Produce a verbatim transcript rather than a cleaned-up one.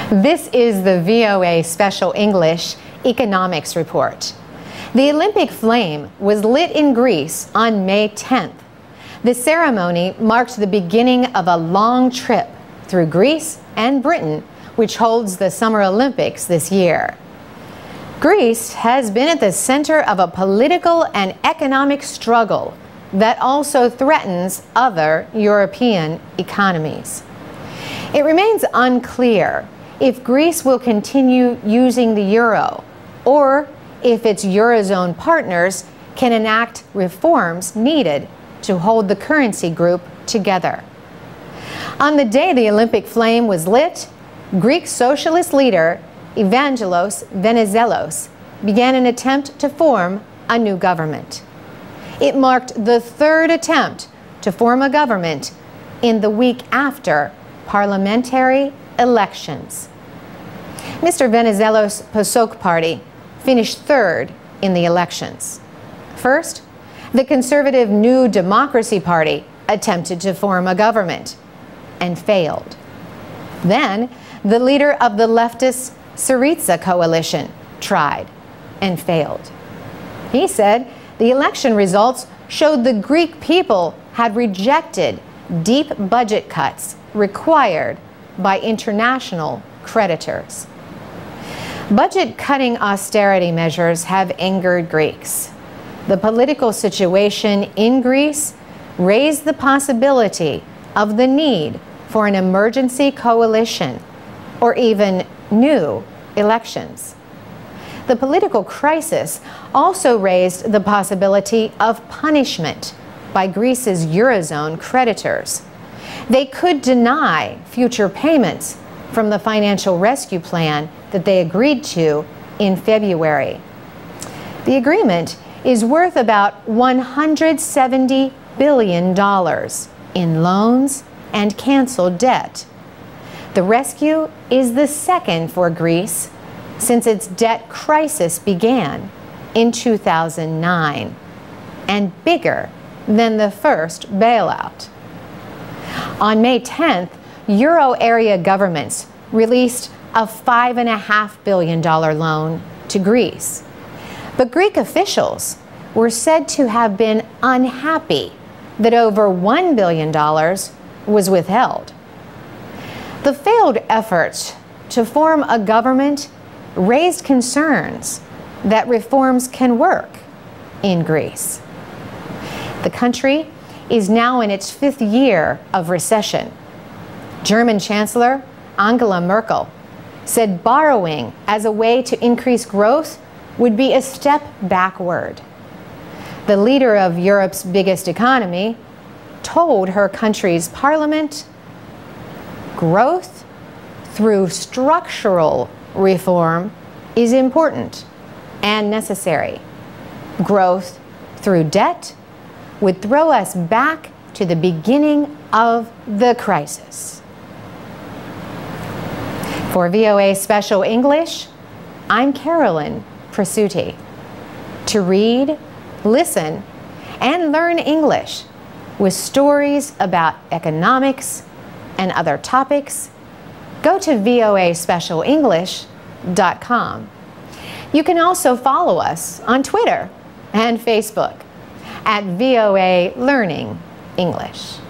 This is the V O A Special English Economics Report. The Olympic flame was lit in Greece on May tenth. The ceremony marked the beginning of a long trip through Greece and Britain, which holds the Summer Olympics this year. Greece has been at the center of a political and economic struggle that also threatens other European economies. It remains unclear if Greece will continue using the euro or if its Eurozone partners can enact reforms needed to hold the currency group together. On the day the Olympic flame was lit, Greek socialist leader Evangelos Venizelos began an attempt to form a new government. It marked the third attempt to form a government in the week after parliamentary elections. Mister Venizelos' PASOK party finished third in the elections. First, the conservative New Democracy Party attempted to form a government and failed. Then, the leader of the leftist Syriza coalition tried and failed. He said the election results showed the Greek people had rejected deep budget cuts required by international creditors. Budget-cutting austerity measures have angered Greeks. The political situation in Greece raised the possibility of the need for an emergency coalition or even new elections. The political crisis also raised the possibility of punishment by Greece's Eurozone creditors. They could deny future payments from the financial rescue plan that they agreed to in February. The agreement is worth about one hundred seventy billion dollars in loans and canceled debt. The rescue is the second for Greece since its debt crisis began in two thousand nine, and bigger than the first bailout. On May tenth, Euro area governments released a five point five billion dollars loan to Greece. But Greek officials were said to have been unhappy that over one billion dollars was withheld. The failed efforts to form a government raised concerns that reforms can work in Greece. The country is now in its fifth year of recession. German Chancellor Angela Merkel said borrowing as a way to increase growth would be a step backward. The leader of Europe's biggest economy told her country's parliament, growth through structural reform is important and necessary. Growth through debt would throw us back to the beginning of the crisis. For V O A Special English, I'm Carolyn Presutti. To read, listen, and learn English with stories about economics and other topics, go to V O A special english dot com. You can also follow us on Twitter and Facebook at V O A Learning English.